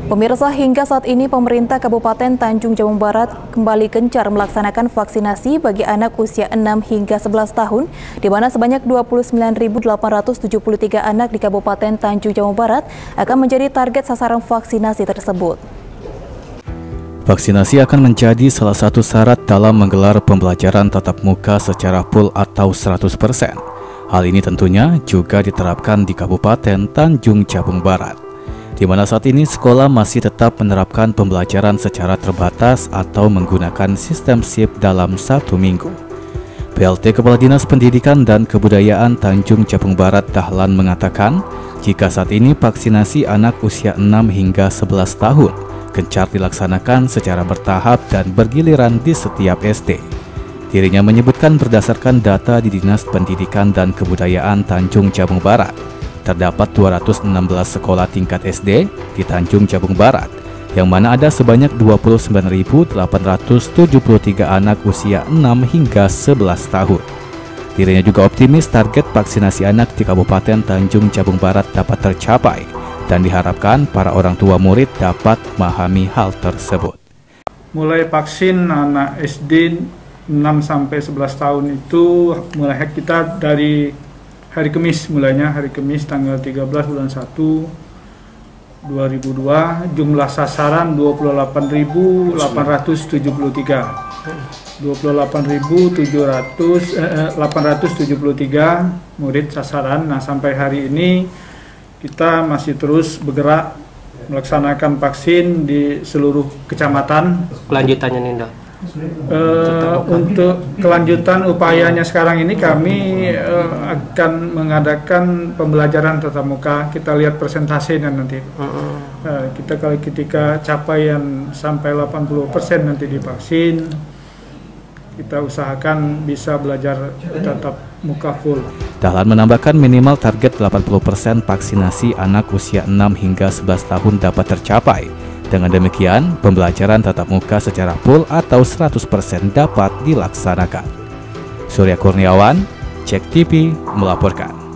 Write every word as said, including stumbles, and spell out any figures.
Pemirsa, hingga saat ini pemerintah Kabupaten Tanjung Jabung Barat kembali gencar melaksanakan vaksinasi bagi anak usia enam hingga sebelas tahun, di mana sebanyak dua puluh sembilan ribu delapan ratus tujuh puluh tiga anak di Kabupaten Tanjung Jabung Barat akan menjadi target sasaran vaksinasi tersebut. Vaksinasi akan menjadi salah satu syarat dalam menggelar pembelajaran tatap muka secara full atau seratus persen. Hal ini tentunya juga diterapkan di Kabupaten Tanjung Jabung Barat, di mana saat ini sekolah masih tetap menerapkan pembelajaran secara terbatas atau menggunakan sistem shift dalam satu minggu. P L T Kepala Dinas Pendidikan dan Kebudayaan Tanjung Jabung Barat Dahlan mengatakan, jika saat ini vaksinasi anak usia enam hingga sebelas tahun gencar dilaksanakan secara bertahap dan bergiliran di setiap S D. Dirinya menyebutkan berdasarkan data di Dinas Pendidikan dan Kebudayaan Tanjung Jabung Barat, terdapat dua ratus enam belas sekolah tingkat S D di Tanjung Jabung Barat, yang mana ada sebanyak dua puluh sembilan ribu delapan ratus tujuh puluh tiga anak usia enam hingga sebelas tahun. Dirinya juga optimis target vaksinasi anak di Kabupaten Tanjung Jabung Barat dapat tercapai, dan diharapkan para orang tua murid dapat memahami hal tersebut. Mulai vaksin anak S D enam sampai sebelas tahun itu mulai kita dari hari Kamis, mulainya hari Kamis tanggal tiga belas bulan satu dua ribu dua, jumlah sasaran dua puluh delapan ribu delapan ratus tujuh puluh tiga. dua puluh delapan ribu delapan ratus tujuh puluh tiga murid sasaran. Nah, sampai hari ini kita masih terus bergerak melaksanakan vaksin di seluruh kecamatan. Kelanjutannya Ninda? Uh, untuk kelanjutan upayanya sekarang ini kami uh, akan mengadakan pembelajaran tatap muka. Kita lihat presentasinya nanti. Uh, kita kalau ketika capaian sampai delapan puluh persen nanti divaksin, kita usahakan bisa belajar tatap muka full. Dahlan menambahkan minimal target delapan puluh persen vaksinasi anak usia enam hingga sebelas tahun dapat tercapai. Dengan demikian, pembelajaran tatap muka secara full atau seratus persen dapat dilaksanakan. Surya Kurniawan, Cek T V melaporkan.